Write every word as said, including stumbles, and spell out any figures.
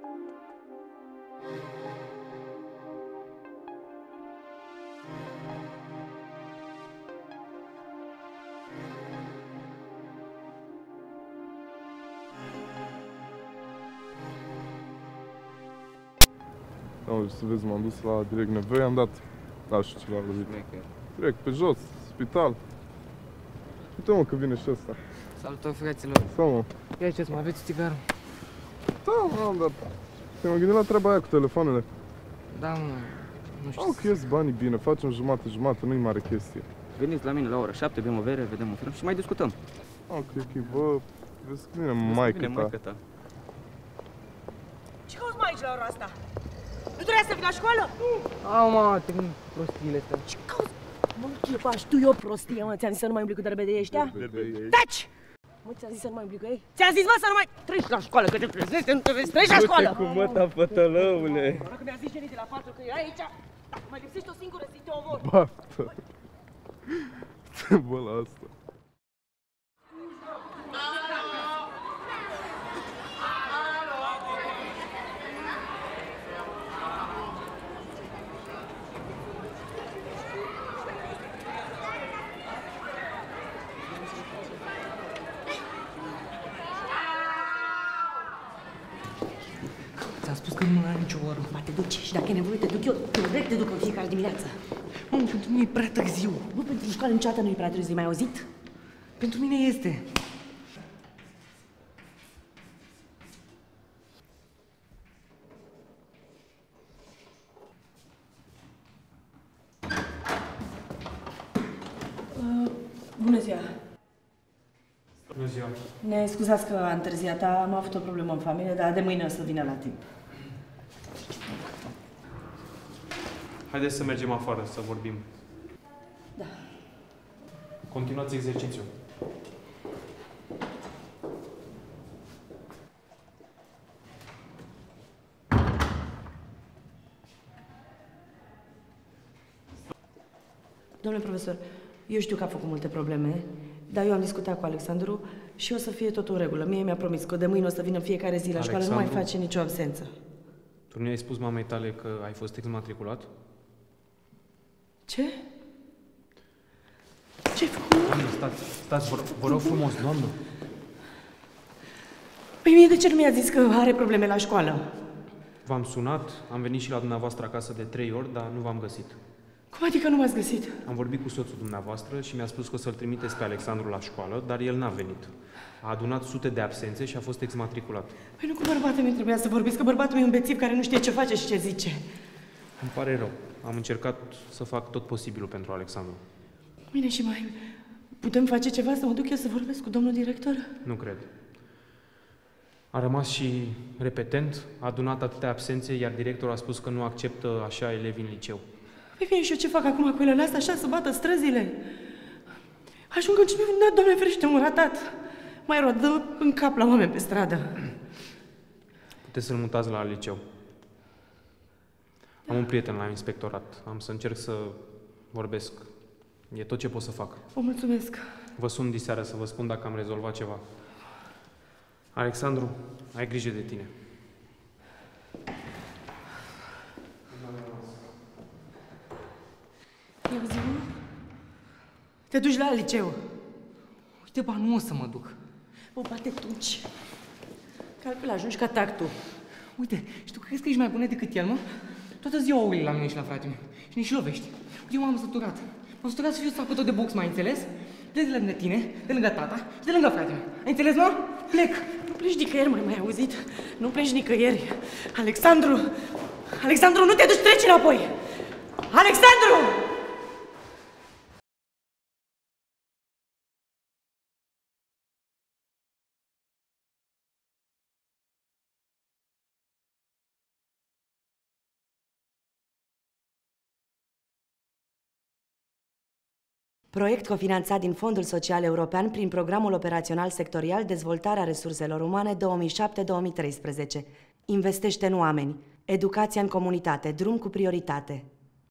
Am să vezi, m-am dus la direct nevoie, am dat, da, și ceva lovit. Direct, pe jos, spital. Uite, mă, că vine și ăsta. Salutări, fraților. Sau, mă. Ia ce-ți mai aveți țigară? Da, mă, am dat. Te-am gândit la treaba aia cu telefoanele. Da, mă, nu știu. Au, că ies banii bine, facem jumate-jumate, nu-i mare chestie. Veniți la mine la ora șapte, bem o bere, vedem un film și mai discutăm. Ok, ok, bă, vezi că vine maică ta. ta. Ce cauți mai aici la ora asta? Nu trebuia să vii la școală? Au, mă, te gândi prostiile astea. Ce cauți? Mă, chipași, tu e o prostie, mă, ți-am zis să nu mai umbli cu derbedei ăștia? Taci! Mă, ți-am zis să nu mai umbli cu ei? Ți-am zis, mă, să nu mai... Treci la școală, că te trezește, nu te vezi, treci la școală! Du-te cu măta, fătălăule! Dacă mi-a zis genii de la patru că erai aici, dacă mai lipsești o singură zi, te omor! Bată! Bă, la asta. Ți-am spus că nu mai am nicio oră. Ba, te duci și dacă e nevoie te duc eu, direct te duc în fiecare dimineață. Mă, pentru mine e prea târziu. Nu, pentru școală niciodată nu e prea târziu, mai auzit? Pentru mine este. Uh, bună ziua! Bună ziua! Ne scuzați că am întârziat, am avut o problemă în familie, dar de mâine o să vină la timp. Haideți să mergem afară, să vorbim. Da. Continuați exercițiul. Domnule profesor, eu știu că a făcut multe probleme, dar eu am discutat cu Alexandru și o să fie totul în regulă. Mie mi-a promis că de mâine o să vină fiecare zi la Alexandru, școală, nu mai face nicio absență. Tu nu i-ai spus mamei tale că ai fost exmatriculat? Ce? Ce-ai făcut? Doamnă, stați, stați, vă, vă rog frumos, doamnă. Păi mie de ce nu mi-a zis că are probleme la școală? V-am sunat, am venit și la dumneavoastră acasă de trei ori, dar nu v-am găsit. Cum adică nu m-ați găsit? Am vorbit cu soțul dumneavoastră și mi-a spus că o să-l trimiteți pe Alexandru la școală, dar el n-a venit. A adunat sute de absențe și a fost exmatriculat. Păi nu cu bărbatul meu trebuia să vorbesc, că bărbatul meu e un bețiv care nu știe ce face și ce zice. Îmi pare rău. Am încercat să fac tot posibilul pentru Alexandru. Bine, și mai putem face ceva să mă duc eu să vorbesc cu domnul director? Nu cred. A rămas și repetent, a adunat atâtea absențe, iar directorul a spus că nu acceptă așa elevi în liceu. Păi bine, și eu ce fac acum cu ele? Lasă așa să bată străzile. Ajung în cine, da, Doamne ferește, un ratat. Mai rău, dă în cap la oameni pe stradă. Puteți să-l mutați la liceu. Am un prieten la inspectorat. Am să încerc să vorbesc. E tot ce pot să fac. Vă mulțumesc. Vă sun diseară să vă spun dacă am rezolvat ceva. Alexandru, ai grijă de tine. Eu zic, te duci la liceu. Uite, ba, nu o să mă duc. Bă, ba, te duci. Calcul, ajungi ca tactul. Uite, și tu crezi că ești mai bună decât el, mă? Toată ziua urli la mine și la fratele meu. Și ne și lovești. Uite, eu m-am săturat. M-am săturat să fiu sapător de box, mai înțeles? Plec de lângă tine, de lângă tata și de lângă fratele meu. Ai înțeles, mă? Plec! Nu pleci nicăieri, mai mai auzit? Nu pleci nicăieri. Alexandru! Alexandru, nu te duci, treci înapoi! Alexandru! Proiect cofinanțat din Fondul Social European prin Programul Operațional Sectorial Dezvoltarea Resurselor Umane două mii șapte două mii treisprezece. Investește în oameni. Educația în comunitate. Drum cu prioritate.